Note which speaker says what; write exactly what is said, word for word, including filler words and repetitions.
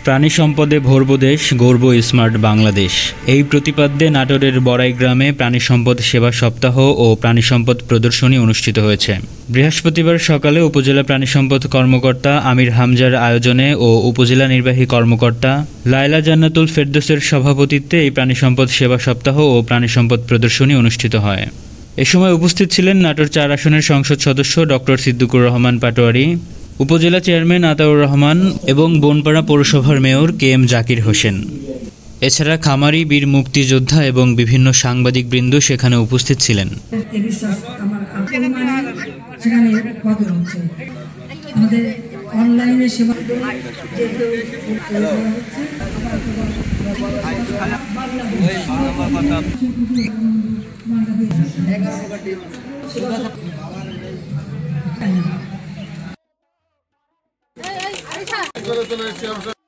Speaker 1: প্রাণী সম্পদে ভরবো দেশ, গর্ব স্মার্ট বাংলাদেশ। এই প্রতিপাদ্যে নাটোরের বড়াই গ্রামে প্রাণী সম্পদ সেবা সপ্তাহ ও প্রাণী সম্পদ প্রদর্শনী অনুষ্ঠিত হয়েছে। বৃহস্পতিবার সকালে উপজেলা প্রাণী সম্পদ কর্মকর্তা আমির হামজার আয়োজনে ও উপজেলা নির্বাহী কর্মকর্তা লায়লা জান্নাতুল ফেরদৌসের সভাপতিত্বে এই প্রাণী সম্পদ সেবা সপ্তাহ ও প্রাণী সম্পদ প্রদর্শনী অনুষ্ঠিত হয়। এ সময় উপস্থিত ছিলেন নাটোর চার আসনের সংসদ সদস্য ডক্টর সিদ্দিকুর রহমান পাটোয়ারি, উপজেলা চেয়ারম্যান আতাউর রহমান এবং বনপাড়া পৌরসভার mayor K M Zakir Hossain. এছাড়া খামারি, বীর মুক্তিযোদ্ধা এবং বিভিন্ন সাংবাদিকবৃন্দ সেখানে উপস্থিত ছিলেন।
Speaker 2: Hey, hey,